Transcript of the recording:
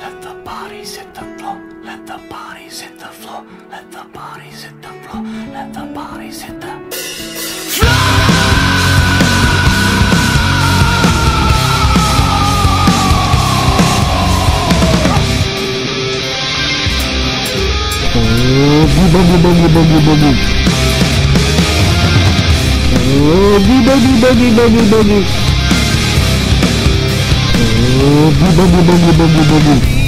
Let the bodies hit the floor. Let the bodies hit the floor. Let the bodies hit the floor. Let the bodies hit the Boogie, boogie, boogie, boogie. Boogie, boogie, boogie, boogie, boogie. Boogie, boogie, boogie, boogie, boogie.